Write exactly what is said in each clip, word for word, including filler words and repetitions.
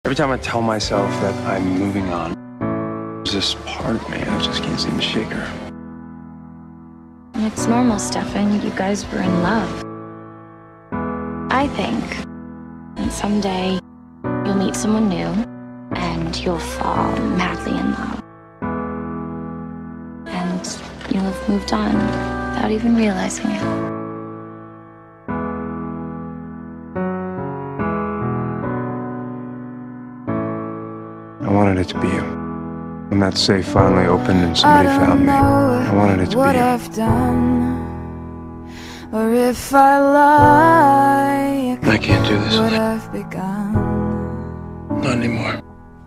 Every time I tell myself that I'm moving on, there's this part of me I just can't seem to shake her. It's normal, Stefan. You guys were in love. I think that someday you'll meet someone new and you'll fall madly in love. And you'll have moved on without even realizing it. I wanted it to be you. When that safe finally opened and somebody found me, I wanted it to what be you. I've done, or if I lie, I can't do this. what I've begun. Not anymore.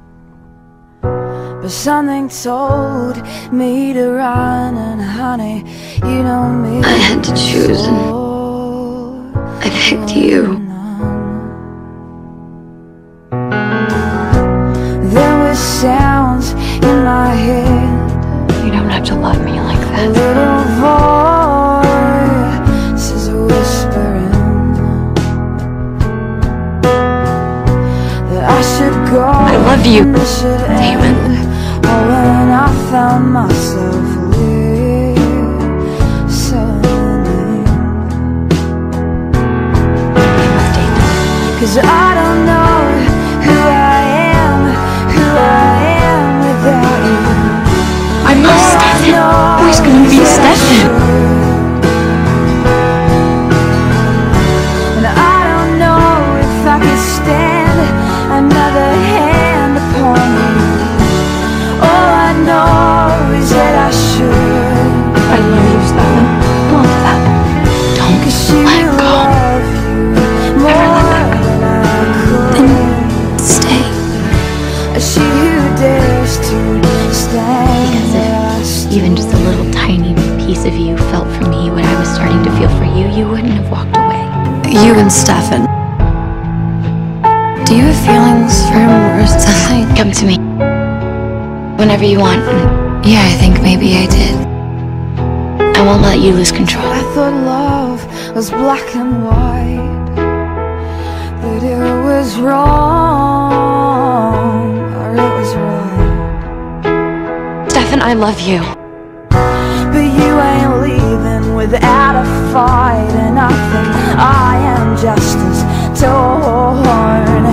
But something told me to run, and honey, you know me. I had to choose, and I picked you. There were sounds in my head. You don't have to love me like A that. little voice is whispering that I should go. I love you, Damon. Oh, when I found myself listening, 'cause I don't know who I am, who I am without you. I love Stefan. Always gonna be Stefan. And I don't know if I could stand another hand upon you. All I know is that I should. I love you, Stefan. Love that. Don't let go. Never let go. Then stay. She who dares to stand. Because if even just a little tiny piece of you felt for me what I was starting to feel for you, you wouldn't have walked away. You and Stefan. Do you have feelings for him worse than I? Come to me whenever you want. Yeah, I think maybe I did. I won't let you lose control. I thought love was black and white, that it was wrong or it was right. Stefan, I love you. But you ain't leaving without a fight, and I think I am just as torn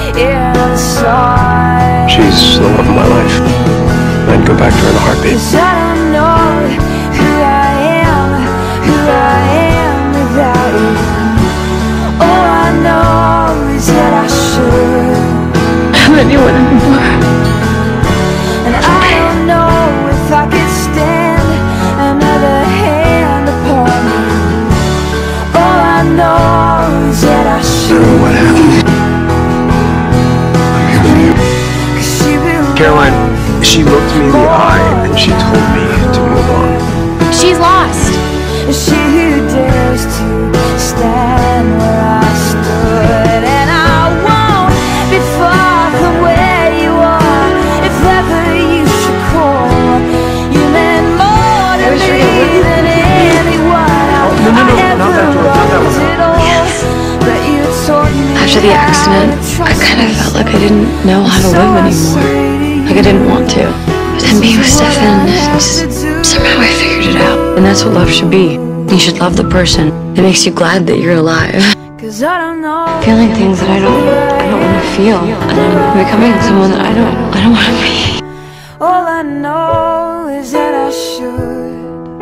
inside. She's the love of my life. I'd go back to her in a heartbeat. 'Cause I don't know who I am, who I am without you. All I know is that I should. I love you more. And I don't know if I could stand another hand upon you. All I know is that I I don't know should. what happened. I'm here for you. 'Cause she will Caroline, love she looked me in the eye and she told me to move on. She's lost. you. She who dares to stand where I stood, and I won't be far from where you are. If ever you should call, you meant more to me than anyone I no, no, no, ever not that one, not that one. wanted. All that you taught me After the how accident, to I kind of trust felt like I didn't know how to me. live So I anymore. say to Like I didn't want to. But then being with you, Stefan, what I just have to do. somehow I figured it out. And that's what love should be. You should love the person. It makes you glad that you're alive. 'Cause I don't know. Feeling things that I don't, I don't want to feel, and I'm becoming someone that I don't, I don't want to be. All I know is that I should.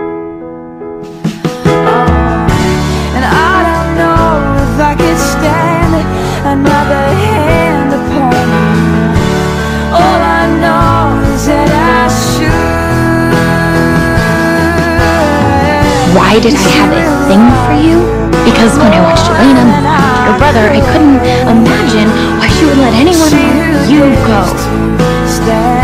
Oh, and I don't know if I could stand another hand upon you. All I know is that I should. Why did I have a thing for you? Because when I watched Elena, your brother, I couldn't imagine why she would let anyone let you go. Stay